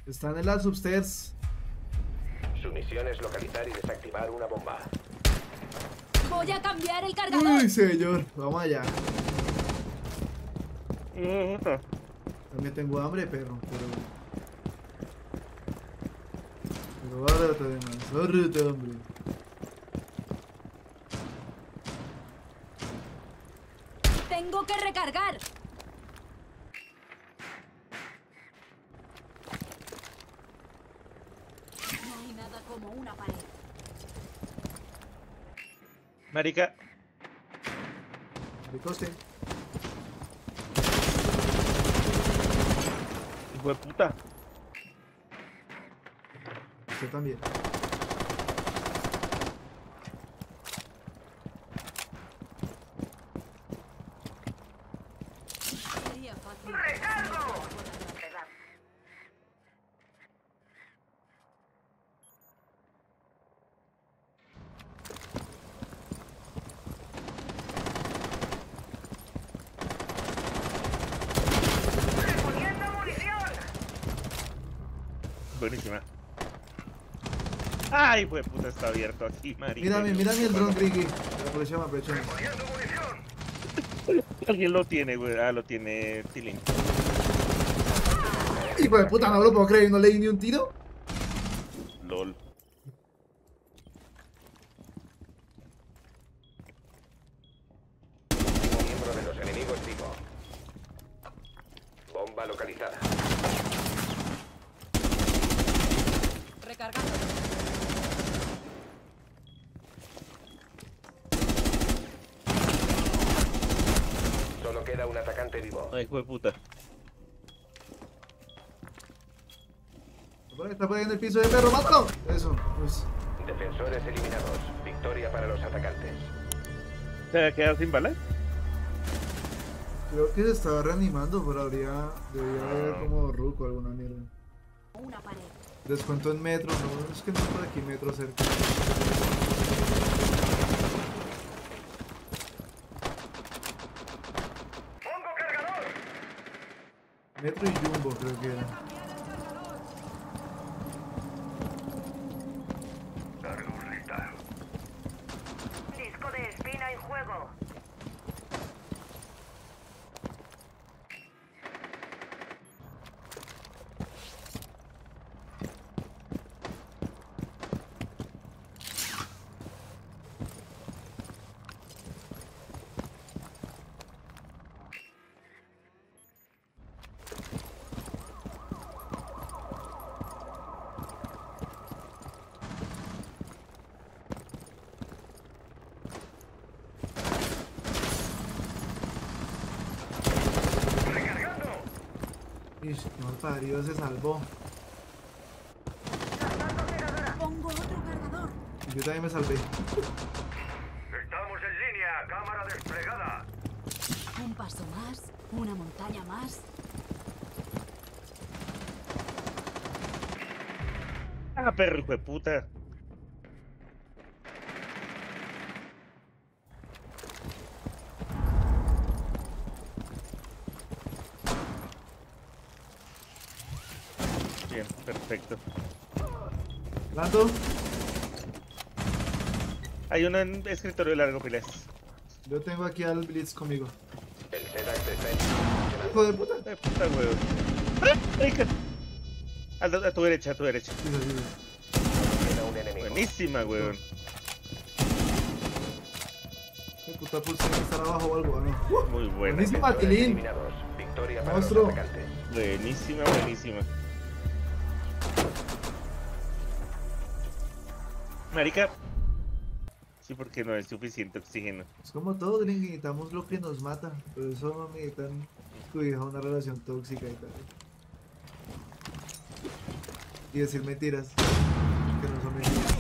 Están en las upstairs. Su misión es localizar y desactivar una bomba. Voy a cambiar el cargador. Uy, señor. Vamos allá. También tengo hambre, perro. Pero bárate además. Bárate, hombre. Tengo que recargar. No hay nada como una pared. Marica, De coste. hijo de puta. Usted también. Sería fácil. Buenísima. Ay, hijo de puta, está abierto aquí, marica. Mírame el dron, Ricky. Aprovechame. Alguien lo tiene, güey. Ah, lo tiene Tilín. Hijo de puta, no lo puedo creer. ¿No le di ni un tiro? LOL. Miembro de los enemigos vivo. Bomba localizada. Recargando. Solo queda un atacante vivo. Ay, hijo de puta. Está por ahí en el piso de perro. ¡Mátalo! Eso. Pues. Defensores eliminados. Victoria para los atacantes. ¿Se ha quedado sin balas? Creo que se estaba reanimando, pero debería haber como ruco alguna mierda. Una pared. Descuento en metro, no, es que no es por aquí metro cerca. Metro y Jumbo creo que era. Disco de espina en juego. Ish, no parió, se salvó. Pongo otro cargador. Yo también me salvé. Estamos en línea, cámara desplegada. Un paso más. Una montaña más. Ah, perro, hijo de puta. Bien, perfecto. Lando, Hay uno en escritorio de largo, pilas. yo tengo aquí al Blitz conmigo. El SEDAX está en... Hijo de puta. Ay, puta, huevo. ¡Ah! Marica. A tu derecha, a tu derecha. Sí, sí, sí. Queda un enemigo. Buenísima, weón. ¿Qué puta pulsa que estar abajo o algo? ¿No? Muy buena. Buenísima, Defensores Tilín. eliminados. Victoria para Monstruo. los atacantes. Buenísima, buenísima. Marica. Sí, porque no es suficiente oxígeno. Es como todo, Green, necesitamos lo que nos mata. Por eso no necesitan cuidar una relación tóxica y tal. Y decir mentiras. Que no son mentiras.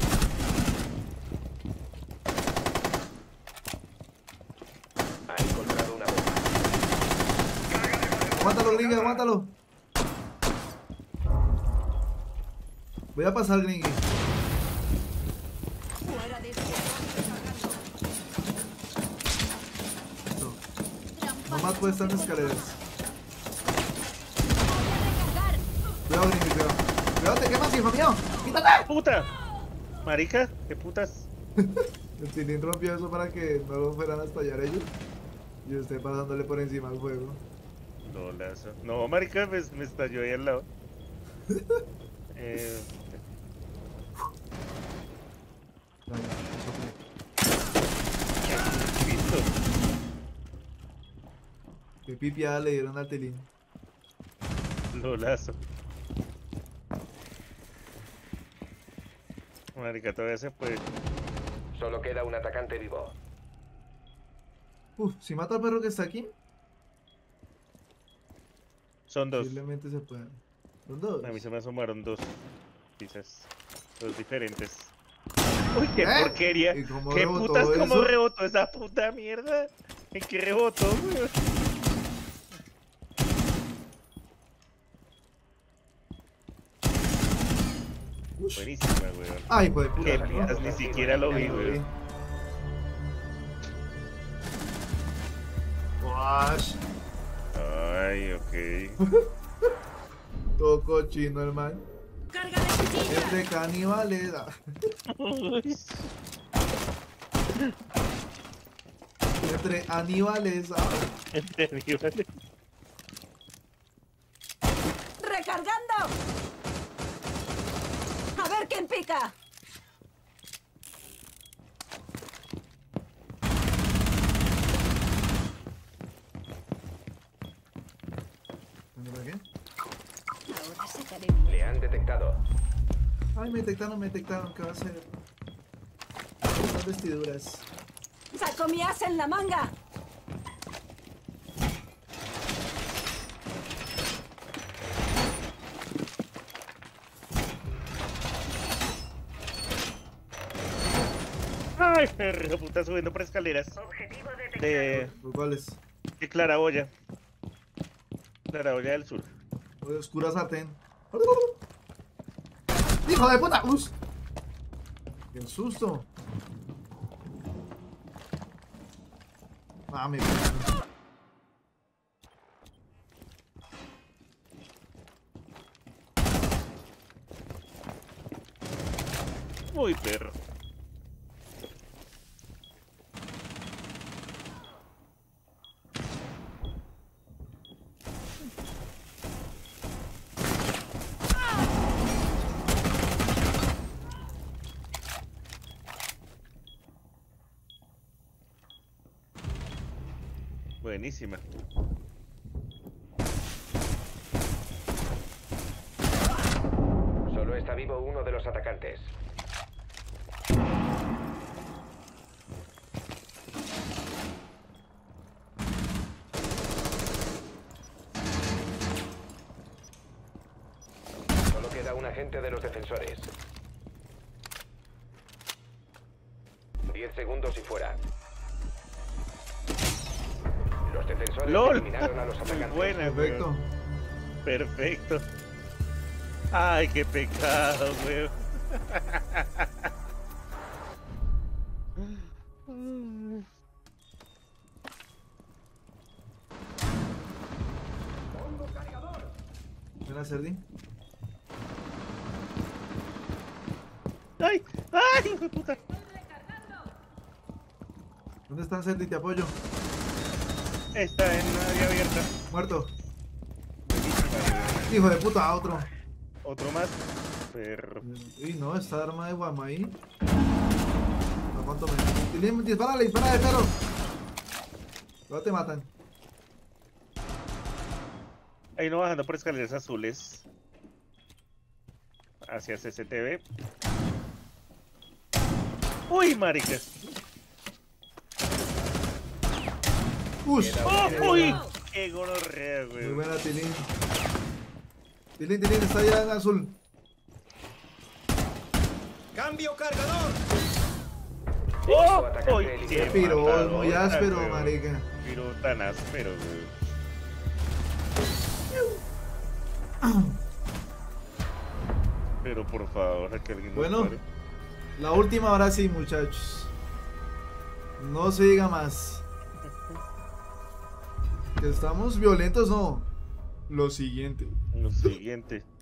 Ha encontrado una bomba. Aguántalo, Gringy, aguántalo. Voy a pasar, Gringy. Fuera de este. Nomás puede estar en escaleras. Voy a recargar. Cuidado, Gringy, cuidado. ¡Cuidado, te quemas, hijo mío! ¡Quítate! ¡Puta! Marica, ¿qué putas? El Tilín rompió eso para que no lo fueran a estallar ellos. Y usted pasándole por encima al juego. No, lazo. No, marica, me estalló ahí al lado. Vaya, eso Listo. fue. Qué pipiada le dieron al Tilín. Lolazo. Marica, todavía se puede. Solo queda un atacante vivo. Uf, si mato al perro que está aquí, Son dos. posiblemente se puedan. Son dos. A mí se me asomaron dos. Quizás. Dos diferentes. Uy, qué ¿Eh? porquería. ¿Y cómo ¿Qué rebotó putas cómo eso? rebotó esa puta mierda? ¿En qué rebotó, weón? Ush. Buenísima, weón. Ay, pues de Qué puta. putas, ni siquiera lo vi, weón. Wash. Ay, ok. Todo cochino, hermano. ¡Carga de cuchillo! Es de caníbales. Entre aníbales. Entendido, vale. ¡Recargando! ¡A ver quién pica! ¿Para qué? Ahora sacaré Le bien. han detectado. Ay, me detectaron. ¿Qué va a hacer? Las vestiduras. ¡Saco mi as en la manga! Ay, perro, puta, subiendo por escaleras. Objetivo detectado. De ¿Cuáles? Claraboya. Claraboya del sur. Oscura sartén. ¡Hijo de puta! ¡Uf! ¡Qué susto! Mami. Uy, perro. Buenísima. Solo está vivo uno de los atacantes. Solo queda un agente de los defensores. 10 segundos y fuera. Los defensores ¡Lol! eliminaron a los Muy atacantes. buena, Perfecto. weón. Perfecto. Ay, qué pecado, weón. Ven a Cerdi. ¡Ay! ¡Ay, hijo de puta! ¿Dónde están Cerdi? Te apoyo. Está en área abierta. Muerto. Buenísima, weón. Hijo de puta, otro. Otro más. Perro. Uy, no, esta arma de Guamaí. ¿A cuánto me? Tilín, dispárale, perro. Luego te matan. Hay uno bajando por escaleras azules. Hacia CCTV. ¡Uy, marica! ¡Ush! ¡Oh, uy! ¡Qué gonorrea, Muy güey! buena, Tilín. Tilín, está allá en azul. ¡Cambio cargador! ¡Oh! Atacante ¡Uy! eliminado. Qué piro, matadora, muy áspero, güey. marica. Piro tan áspero, güey. Pero por favor, que alguien nos Bueno. pare. La última ahora sí, muchachos. No se diga más. Que estamos violentos, no. Lo siguiente. Lo siguiente.